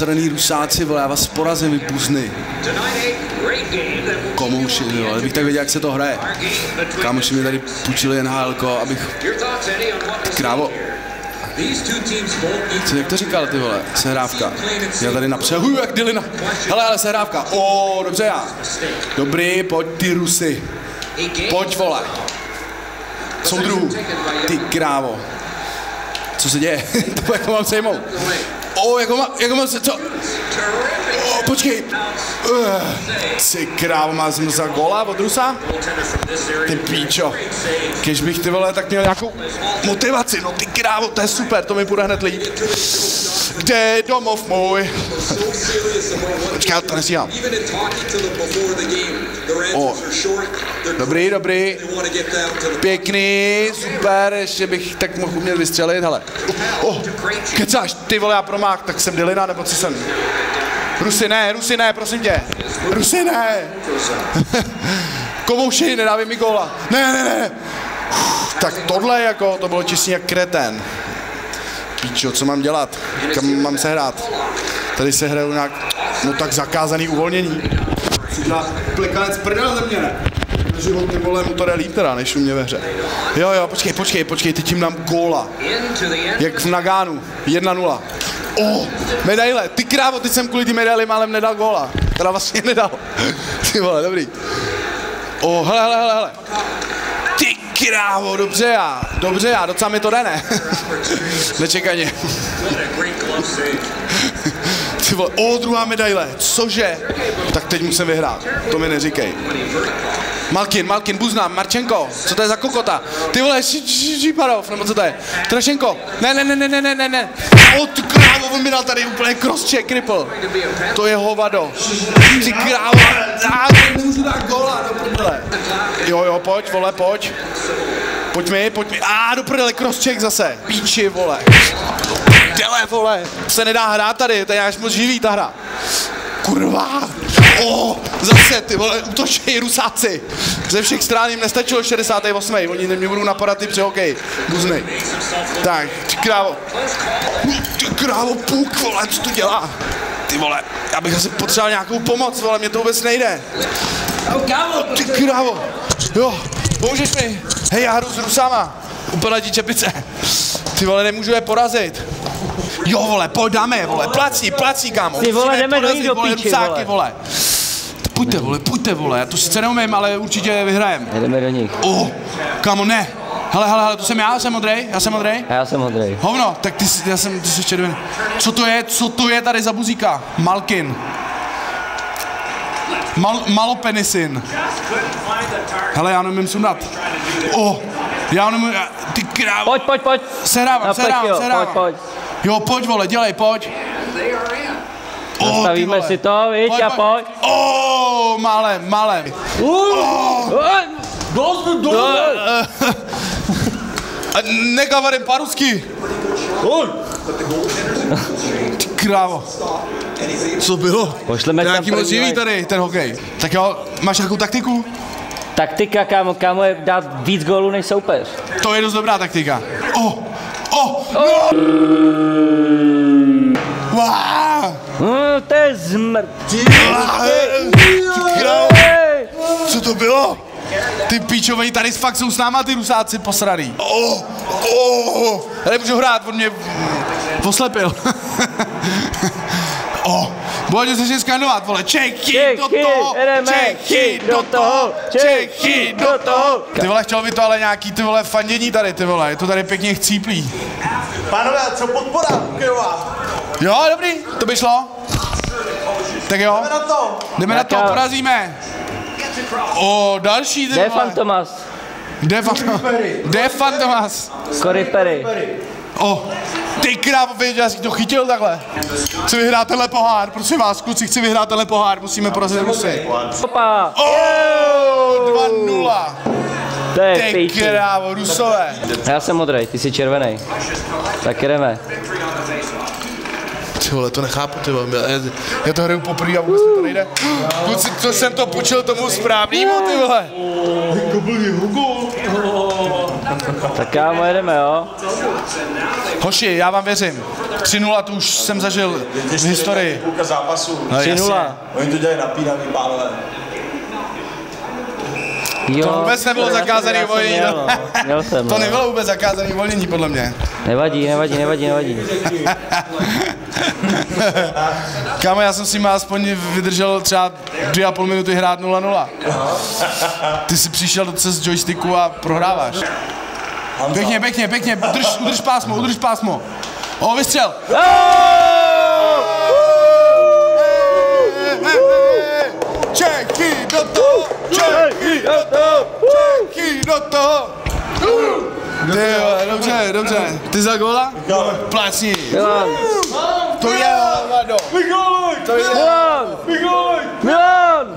posraný Rusáci, vole, já vás porazím, vy puzny. Komouši, vole, kdybych tak věděl, jak se to hraje. Kámoši mi tady půjčili NHLko, abych... Krávo. Co, jak to říkal, ty vole, sehrávka. Já tady napřel, jak Dylina. Hele, ale sehrávka. Dobře já. Dobrý, pojď ty Rusy. Pojď, vole. Soudruhu. Ty krávo. Co se děje? To jako mám sejmout. Jako mám se, co? Počkej. Ty krávo, jsem dostal góla od Rusa? Ty píčo. Kež bych, ty vole, tak měl nějakou motivaci. No ty krávo, to je super, to mi bude hned líp. Kde je domov můj? Počkej, to nesíhám. Dobrý. Pěkný, super, ještě bych tak mohl umět vystřelit, hele. Kecáš, ty vole, já promák, tak jsem Dylina, nebo co jsem? Rusy ne, prosím tě. Rusy ne. Komouši, nedávej mi góla. Ne. Tak tohle jako, to bylo čistě jak kretén. Píčo, co mám dělat? Kam mám se hrát? Tady se hraju nějak, no tak zakázaný uvolnění. Chci dělat plekanec prdel ze mě, ne? Život, ty vole, mu to jde líp teda, než u mě ve hře. Jo, počkej, teď jim dám góla. Jak v Nagánu, 1-0. Medaile, ty krávo, teď jsem kvůli ty medaili málem nedal góla. Teda vlastně nedal. Ty vole, dobrý. Hele. Ty krávo, dobře já, docela mi to jde, ne? Nečekaně. Ty vole, druhá medaile, cože? Tak teď musím vyhrát, to mi neříkej. Malkin, Buznám, Marčenko, co to je za kokota? Ty vole, Šiparov, nebo co to je? Trašenko, ne. Ty krávo, on mi dal tady úplně cross-check, cripple. To je hovado. Ty krávo, nemůžu dát góla, do prdele. Jo, pojď, vole, pojď. Pojď mi. Do prdele, cross-check zase. Píči, vole. Dele, vole. Se nedá hrát tady, to je až moc živý ta hra. Kurva. Zase, ty vole, útočí Rusáci. Ze všech stran jim nestačilo 68. Oni mě budou napadat ty při hokeji. Buznej. Tak, ty krávo, puk, vole, co to dělá? Ty vole, já bych asi potřeboval nějakou pomoc, vole, mě to vůbec nejde. Ty krávo. Jo, pomůžeš mi? Hej, já hru s Rusama. Úplně čepice. Ty vole, nemůžu je porazit. Jo, vole, pojď dáme je, vole, plací, kámo. Ty vole, jdeme do nich do píči, Rusáky, vole. Pojďte, vole, já to sice neumím, ale určitě vyhrajem. Jdeme do nich. Kámo, ne. Hele, to jsem já jsem modrej. Já jsem modrej. Hovno, tak ty jsi červený. Co to je tady za buzíka? Malkin. Malopenisin. Hele, já nemůžu sundat. Já nemůžu, ty krávo. Pojď. Sehrávám. Pojď. Jo, pojď, vole, dělej, pojď. Nastavíme si to, víš, a pojď. Malem. Negavarím po-rusky. Ty krávo. Co bylo? Pošleme tam nějaký moc živý tady, ten hokej. Tak jo, máš nějakou taktiku? Taktika, kámo, je dát víc gólů než soupeř. To je dost dobrá taktika. To je zmrt. Co to bylo? Ty píčovej, tady fakt jsou s náma ty Rusáci posraný. Nemůžu hrát, on mě poslepil. Budete se skandovat, vole, Čechy do toho. Ty vole, chtěl by to ale nějaký, ty vole, fandění tady, ty vole, je to tady pěkně chcíplý. Pánové, co podpora hokejová? Jo, dobrý, to by šlo. Tak jo, jdeme na to, porazíme. Další, ty vole. Kde Fantomas? Cory Perry. Ty krávo, věděl, jsi to chytil takhle. Chci vyhrát tenhle pohár, prosím vás, kluci, chci vyhrát tenhle pohár, musíme porazit Rusy. 2-0. To je Ty krávo, Rusové. Já jsem modrej, ty jsi červený. Tak jdeme. Ty vole, to nechápu, ty vole, já to hraju poprvé a vůbec mi to nejde. Kluci, co jsem to půjčil tomu správnýmu, ty vole. Tak kámo, jedeme, jo. Hoši, já vám věřím. 3-0 to už jsem zažil v historii. Půlka zápasu. No, 3-0. Oni to dělají napínavý, pánové. Jo, To vůbec nebylo zakázaný uvolnění. Měl jsem, To no. nebylo vůbec zakázaný uvolnění, podle mě. Nevadí. Kámo, já jsem si má aspoň vydržel třeba 2,5 minuty hrát 0-0. Ty jsi přišel přes joysticku a prohráváš. Pěkně, udrž pásmo. O, vystřel. Čechy do toho. Dobře. Ty za góla? Plácni. To je, Vlado. Milan!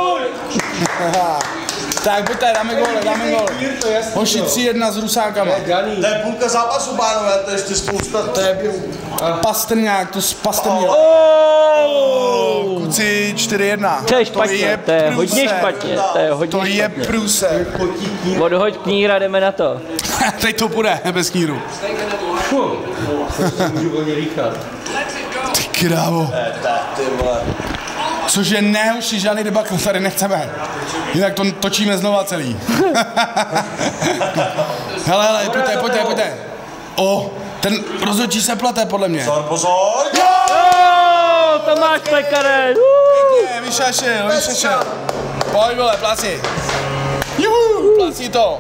Tak pojďte, dáme gól. Hoši, 3-1 s Rusákama. To je půlka zápasu, pánové, to je ještě spousta. To je Pastrňák, to spastrnil. Kuci 4-1. To je špatně, to je hodně špatně. To je průser. Odhoď kníra, jdeme na to. Teď to půjde, bez kníru. Ty krávo. Ty vole. Cože ne, hoši, žádný debakl tady nechceme. Jinak to točíme znova celý. Hele, pojďte. O, ten rozhodčí se plete, podle mě. Pozor. Tomáš Plekanec! Pěkně, vyšašel. Pojď, vole, pláci. Juhu, pláci to.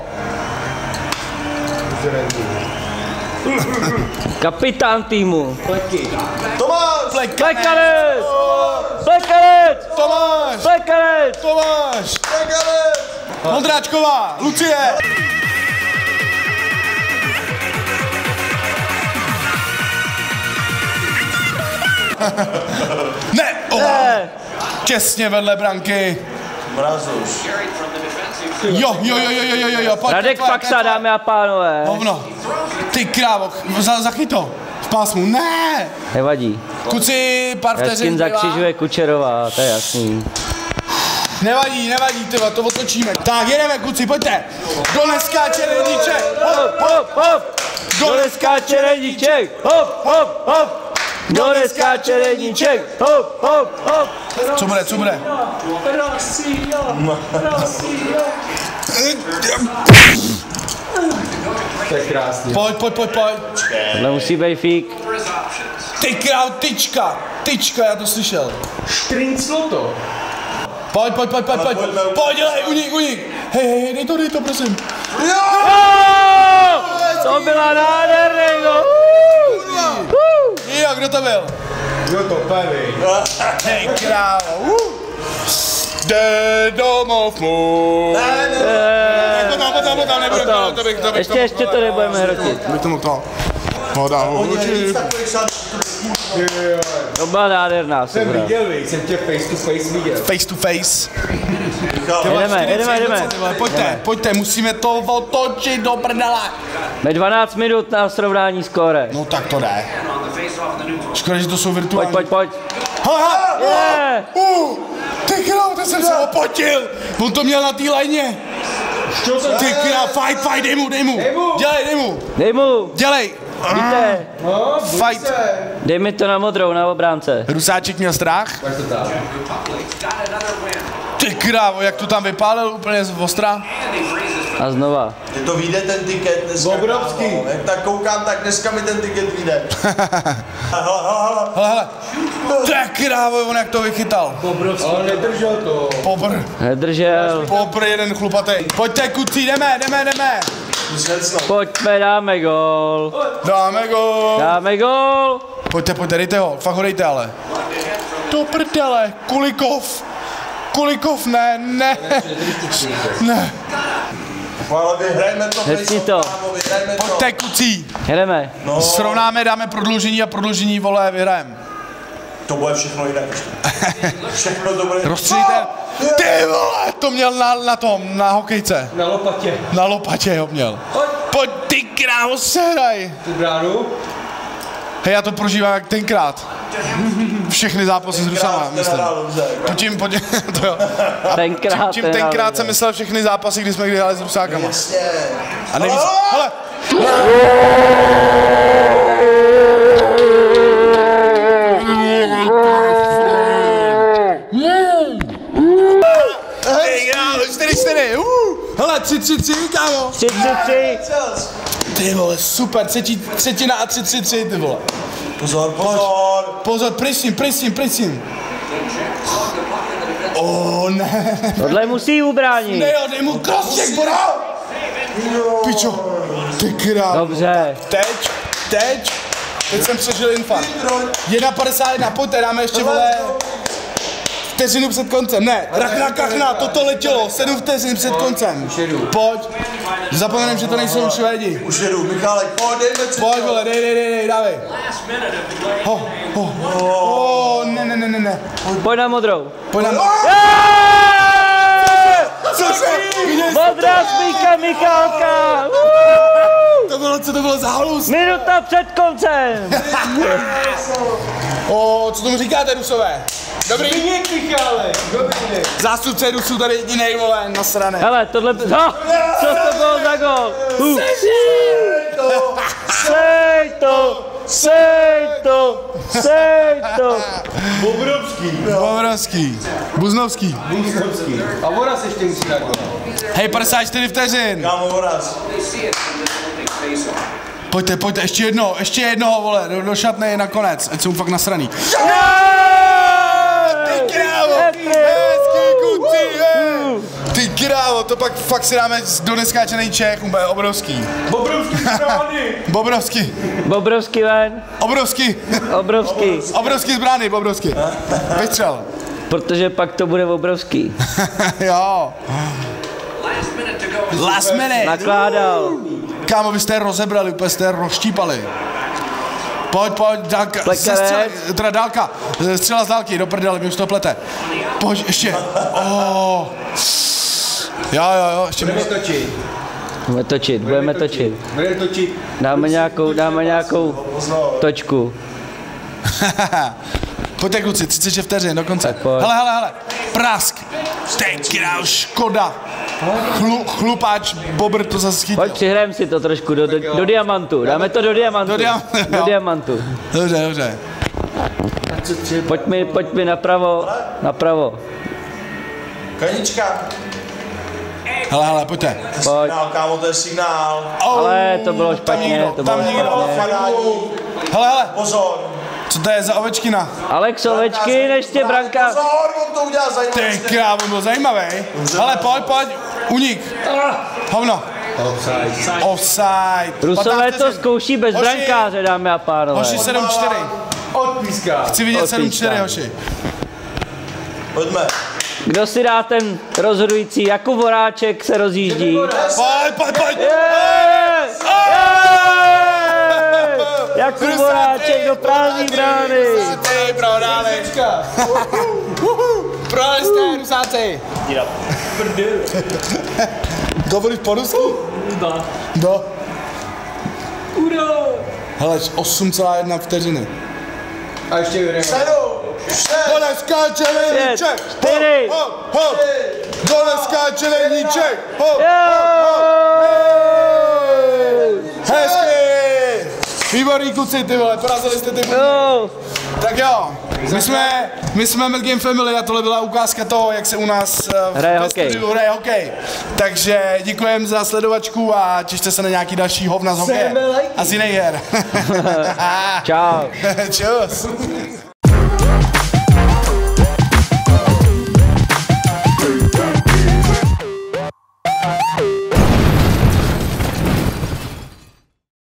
Kapitán týmu. Tomáš. Plekanec! Tomáš. Ondráčková, Lucie. Ne, těsně vedle branky. Mrazuš. Jo, pojď. Radek Faxa, dámy a pánové. Hovno. Ty krávo, zachyť to. V pásmu, ne. Nevadí. Kuci, pár vteřin Jaskin zakřižuje Kučerová, to je jasný. Nevadí, tyva, to otočíme. Tak, jedeme, kuci, pojďte. Dole skáče Redíček. Hop. Dole skáče Redíček. Hop. Dole skáče Redíček. Hop. Co bude? To je krásný. Pojď. Tohle musí být fík. Ty král, tyčka, já to slyšel. Štrinclo to. Pojď. Pojď, dělej, unik. Hej, dej to, prosím. To byla nádherný, no. Jo, kdo to byl? Kdo to peví? Hej, králo. Jde domov můj. Potom, nebudeme to bych Ještě to nebudeme hrotit. Bych tomu to. To byla nádherná, Jsem super. viděl, jsem tě face to face viděl. Face to face. Jdeme. Pojďte, musíme to otočit do prdele. Máme 12 minut na srovnání skóre. No tak to jde. Škoda, že to jsou virtuální. Pojď. Haha! Ty král, teď jsem se opotil. On to měl na té lajně. Ty král, fight, dej mu. Dej mu. Dělej. Víte, Fight. dej mi to na modrou, na obránce. Rusáček měl strach. Ty krávo, jak to tam vypálil úplně z ostra. A znova. Je to vyjde ten tiket dneska. Obrovský. Jak tak koukám, tak dneska mi ten tiket vyjde. Hele. Ty krávo, on jak to vychytal. Ale nedržel to. Nedržel. Popr jeden chlupatej. Pojďte kucí, jdeme. Pojďme, dáme gól. Dáme gól. Pojďte, dejte ho, fakt ho dejte ale. Do prdele, Kulikov, ne. Ale vyhrajeme to. Hecni to. Pojďte kucí. Jedeme. Srovnáme, dáme prodloužení a prodloužení, vole, vyhrajeme. To bude všechno jinak. Všechno to bude. Rozstřílíte. Ty vole, to měl na hokejce. Na lopatě ho měl. Pojď, ty krávo, sehraj. Tu bránu. Hej, já to prožívám jak tenkrát. Všechny zápasy s Rusama, myslím. To jo. Tenkrát jsem myslel všechny zápasy, kdy jsme hráli s Rusákama. A nevíc. Hele! Hej, 4-4, hele, 3-3-3, kámo. 3-3-3. Ty vole, super, třetina a 3-3-3, ty vole. Pozor, pozor. Pozor, prisím. Ne. Tohle musí ubránit. Ne, dej mu crosscheck, bora. Pičo, ty král. Dobře. Teď jsem přežil infarkt. 1,51, pojďte, dáme ještě, vole, vteřinu před koncem, ne, rachna kachna, toto letělo, 7 vteřin před koncem. Pojď, zapomenem, že to nejsou Švédi. Už jedu, Michálek, Pojď, vole, dej, dávej. Ne. Pojď na modrou. Pojď na... Cože? Modrá smíka Michálka. Co to bylo za halus? Minuta před koncem. Co tomu říkáte, Rusové? Dobrý. Zbyněk Michálek, dobrý. Zástupce Rusů tady jedinej, vole, nasrané. Hele, tohle... Co to bylo za gol? Sej to. Bobrovský. Buznovský. A Voraz ještě musí dát gol. Hej, 54 vteřin. Kámo, Voraz. Pojďte, ještě jedno, vole, do šatny nakonec, ať jsou fakt nasraný. Ty krávo, hezký kuci, ty krávo, to pak fakt si dáme do neskáčený Čech, úplně obrovský. Bobrovský ven. Obrovský z brány, Bobrovský. Vystřel. Protože pak to bude obrovský. Jo. Last minute. Nakládal. Kámo, vy jste je rozebrali, úplně jste je rozštípali. Pojď, dálka, teda dálka, střela z dálky, do prdele, mi už to plete. Pojď, ještě. Jo, ještě Budeme točit. Dáme nějakou točku. Pojďte, kluci, 36 vteřin do konce. Hele, prask. Ty král, škoda. Chlupáč, bobr to zase chytil. Pojď, přihrajeme si to trošku do diamantu. Dáme to do diamantu. Do diamantu. Dobře. Pojď mi napravo. Kanička. Hele, pojďte. Pojď. Kámo, to je signál. Ale to bylo špatně, Hele. Pozor. Co to je za Ovečkina? Alex Ovečkin, ještě branka. Pozor, on to udělal zajímavý. Ty krávo, byl zajímavý. Hele, pojď, unik. Hovno. Offside. Rusové to zkouší bez brankáře, dámy a pánové. Hoši 7-4. Odpíská. Chci vidět 7-4, hoši. Pojďme. Kdo si dá ten rozhodující? Jakub Horáček se rozjíždí. Pojď. Jakub Horáček do prázdný brány. Prohráli jste, Rusáci. Dovolíš po rusku? No. Hele, 8,1 vteřiny. A ještě Jurek. 7, 6, Dole skáče Lejníček. 4. Dole skáče Lejníček. Hezky. Výborný kluci, ty vole, porazili jste ty. Tak jo, my jsme Mad Game Family a tohle byla ukázka toho, jak se u nás hraje hokej. Takže děkujem za sledovačku a těšte se na nějaký další hovna z hokeje. A z jiných her. Čau. Čus.